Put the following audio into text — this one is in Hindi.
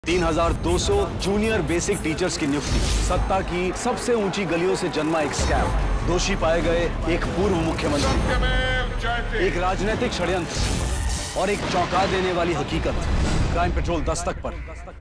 3,200 जूनियर बेसिक टीचर्स की नियुक्ति। सत्ता की सबसे ऊंची गलियों से जन्मा एक स्कैम। दोषी पाए गए एक पूर्व मुख्यमंत्री, एक राजनीतिक षड्यंत्र और एक चौंका देने वाली हकीकत। क्राइम पेट्रोल दस्तक पर।